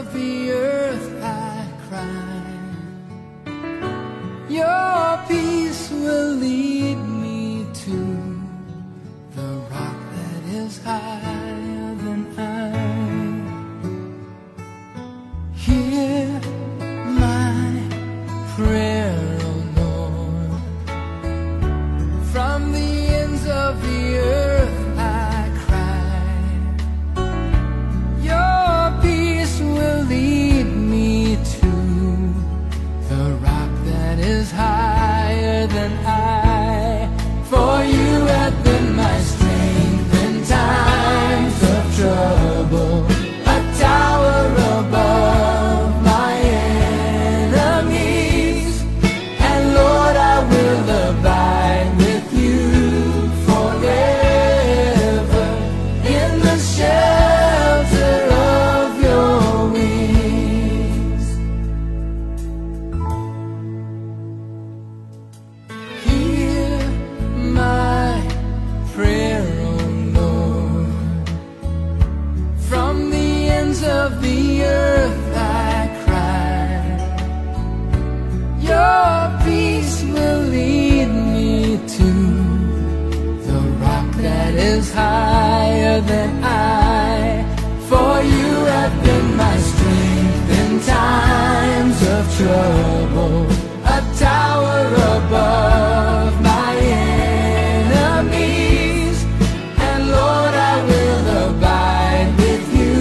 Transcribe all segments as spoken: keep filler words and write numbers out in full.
of the earth I cry. Your peace will lead me to the rock that is higher than I. Hear my prayer, O Lord. From the ends of the earth I cry. Your peace will lead me to the rock that is higher than I. For you have been my strength in times of trouble, a tower above my enemies. And Lord, I will abide with you forever in the shelter of your wings. Hear my prayer, O Lord. From the ends of the earth I cry. Your peace will lead me to the rock that is higher than I. For you have been my strength in times of trouble, a tower above my enemies. And Lord, I will abide with you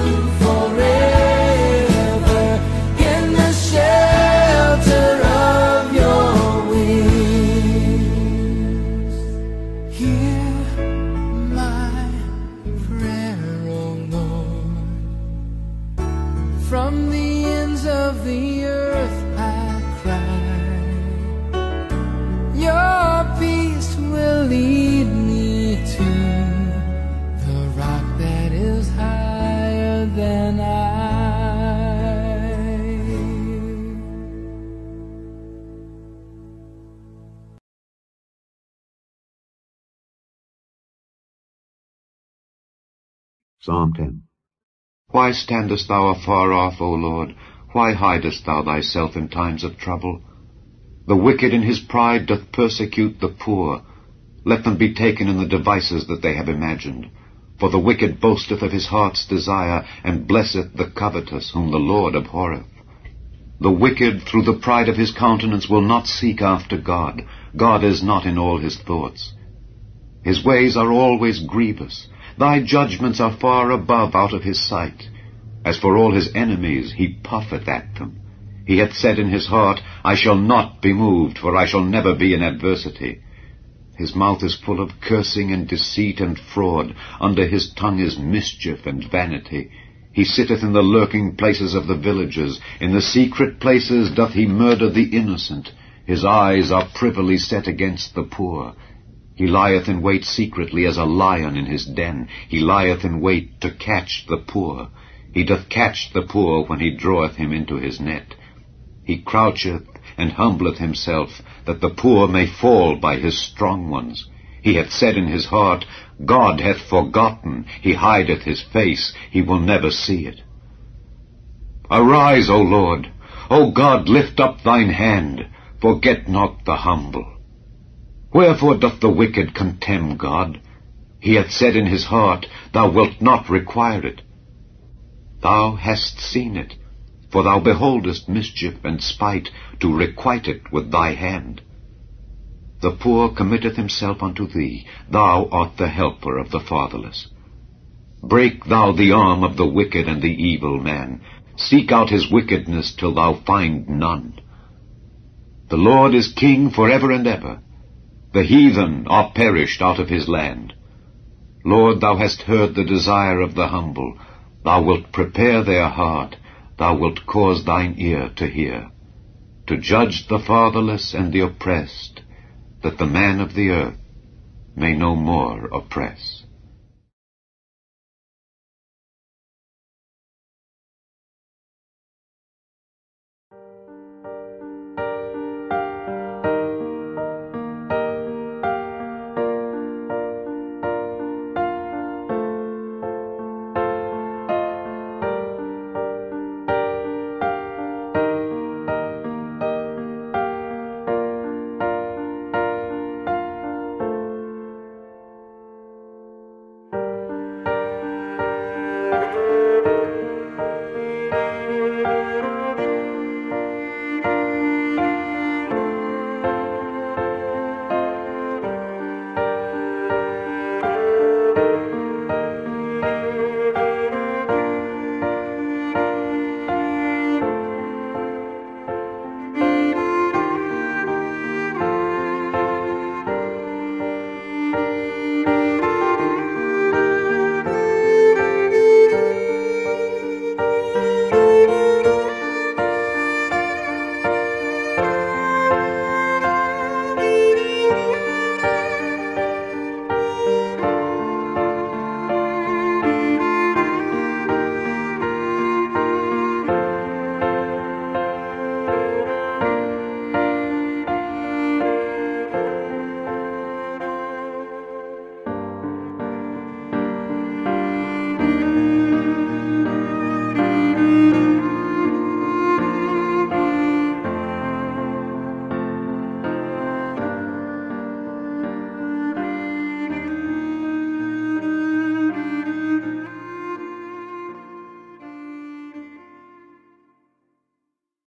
forever in the shelter of your wings. Hear my prayer, O Lord. From the ends of the earth I cry. Your peace will lead me to the rock that is higher than I. Psalm ten. Why standest thou afar off, O Lord? Why hidest thou thyself in times of trouble? The wicked in his pride doth persecute the poor. Let them be taken in the devices that they have imagined. For the wicked boasteth of his heart's desire, and blesseth the covetous, whom the Lord abhorreth. The wicked through the pride of his countenance will not seek after God. God is not in all his thoughts. His ways are always grievous. Thy judgments are far above out of his sight. As for all his enemies, he puffeth at them. He hath said in his heart, I shall not be moved, for I shall never be in adversity. His mouth is full of cursing and deceit and fraud. Under his tongue is mischief and vanity. He sitteth in the lurking places of the villages. In the secret places doth he murder the innocent. His eyes are privily set against the poor. He lieth in wait secretly as a lion in his den. He lieth in wait to catch the poor. He doth catch the poor when he draweth him into his net. He croucheth and humbleth himself, that the poor may fall by his strong ones. He hath said in his heart, God hath forgotten. He hideth his face. He will never see it. Arise, O Lord. O God, lift up thine hand. Forget not the humble. Wherefore doth the wicked contemn God? He hath said in his heart, Thou wilt not require it. Thou hast seen it, for thou beholdest mischief and spite, to requite it with thy hand. The poor committeth himself unto thee. Thou art the helper of the fatherless. Break thou the arm of the wicked and the evil man. Seek out his wickedness till thou find none. The Lord is king forever and ever. The heathen are perished out of his land. Lord, thou hast heard the desire of the humble. Thou wilt prepare their heart. Thou wilt cause thine ear to hear, to judge the fatherless and the oppressed, that the man of the earth may no more oppress.